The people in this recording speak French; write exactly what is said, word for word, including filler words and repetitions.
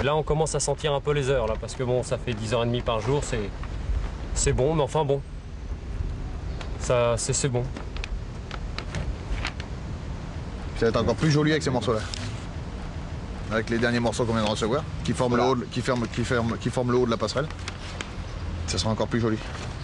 là, on commence à sentir un peu les heures, là, parce que bon, ça fait dix heures trente par jour, c'est c'est bon, mais enfin bon. Ça, c'est bon. Ça va être encore plus joli avec ces morceaux-là. Avec les derniers morceaux qu'on vient de recevoir, qui forment, voilà. le haut, qui, ferment, qui, ferment, qui forment le haut de la passerelle. Ça sera encore plus joli.